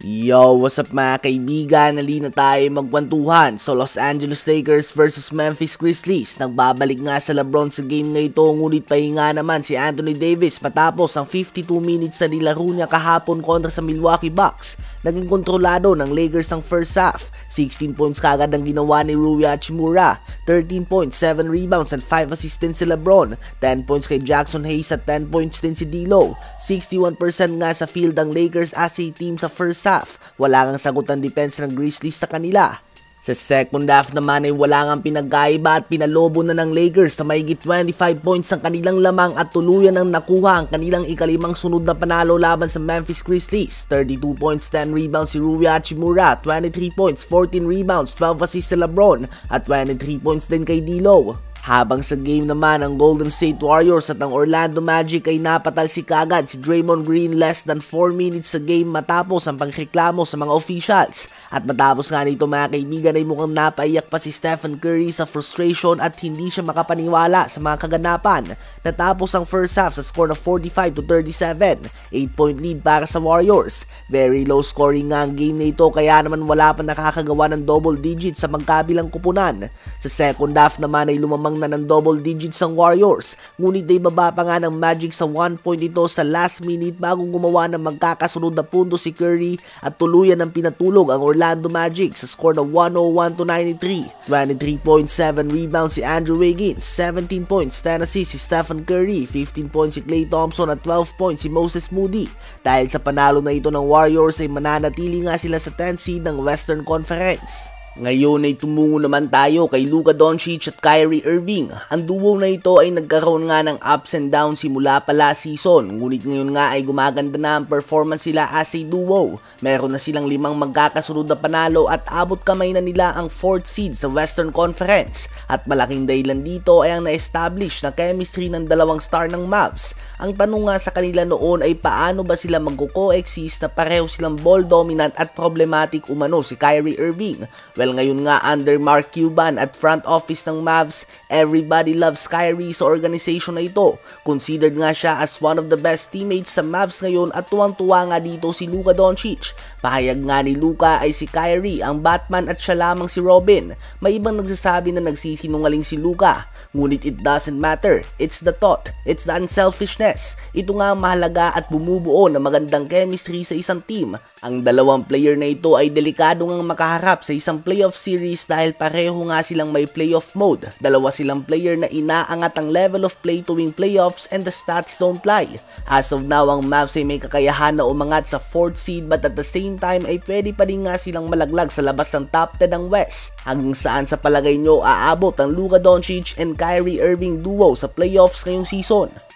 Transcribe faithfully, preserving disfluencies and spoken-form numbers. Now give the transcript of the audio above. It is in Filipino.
Yo, what's up mga kaibigan? Halina tayo magkwentuhan. So Los Angeles Lakers versus Memphis Grizzlies. Nagbabalik nga sa LeBron sa game na ito, ngunit pahinga naman si Anthony Davis matapos ang fifty-two minutes na nilaro niya kahapon kontra sa Milwaukee Bucks. Naging kontrolado ng Lakers ang first half. sixteen points kagad ang ginawa ni Rui Hachimura, thirteen points, seven rebounds and five assists din si LeBron, ten points kay Jackson Hayes at ten points din si D'Lo. sixty-one percent nga sa field ang Lakers as a team sa first half. Wala kang sagot ang depensa ng Grizzlies sa kanila. Sa second half naman ay wala kang pinagkaiba at pinalobo na ng Lakers sa mahigit twenty-five points ang kanilang lamang at tuluyan ang nakuha ang kanilang ikalimang sunod na panalo laban sa Memphis Grizzlies. thirty-two points, ten rebounds si Rui Hachimura, twenty-three points, fourteen rebounds, twelve assists si LeBron at twenty-three points din kay D'Lo. Habang sa game naman ang Golden State Warriors at ang Orlando Magic ay napatalsik kagad si Draymond Green less than four minutes sa game matapos ang pangreklamo sa mga officials. At matapos nga nito mga kaibigan ay mukhang napaiyak pa si Stephen Curry sa frustration at hindi siya makapaniwala sa mga kaganapan. Natapos ang first half sa score na forty-five to thirty-seven, eight point lead para sa Warriors. Very low scoring nga ang game na ito kaya naman wala pa nakakagawa ng double digits sa magkabilang kupunan. Sa second half naman ay lumamang na ng double digits ang Warriors, ngunit ay baba pa nga ng Magic sa one point ito sa last minute bago gumawa ng magkakasunod na punto si Curry at tuluyan ng pinatulog ang Orlando Magic sa score na one oh one to ninety-three. twenty-three point seven rebounds si Andrew Wiggins, seventeen points, ten assists si Stephen Curry, fifteen points si Klay Thompson at twelve points si Moses Moody. Dahil sa panalo na ito ng Warriors ay mananatili nga sila sa tenth seed ng Western Conference. Ngayon ay tumungo naman tayo kay Luka Doncic at Kyrie Irving. Ang duo na ito ay nagkaroon nga ng ups and downs simula pa last season, ngunit ngayon nga ay gumaganda na ang performance sila as a duo. Meron na silang limang magkakasunod na panalo at abot kamay na nila ang fourth seed sa Western Conference. At malaking dahilan dito ay ang na-establish na chemistry ng dalawang star ng Mavs. Ang tanong nga sa kanila noon ay paano ba sila magko-coexist na pareho silang ball dominant at problematic umano si Kyrie Irving. Well, ngayon nga under Mark Cuban at front office ng Mavs, everybody loves Kyrie sa organization na ito. Considered nga siya as one of the best teammates sa Mavs ngayon at tuwang-tuwa nga dito si Luka Doncic. Pahayag nga ni Luka ay si Kyrie ang Batman at siya lamang si Robin. May ibang nagsasabi na nagsisinungaling si Luka. Ngunit it doesn't matter, it's the thought, it's the unselfishness. Ito nga ang mahalaga at bumubuo ng magandang chemistry sa isang team. Ang dalawang player na ito ay delikado ngang makaharap sa isang playoff series dahil pareho nga silang may playoff mode. Dalawa silang player na inaangat ang level of play tuwing playoffs and the stats don't lie. As of now, ang Mavs ay may kakayahan na umangat sa fourth seed but at the same time ay pwede pa rin nga silang malaglag sa labas ng top ten ng West. Hanggang saan sa palagay nyo aabot ang Luka Doncic and Kyrie Irving duo sa playoffs ngayong season?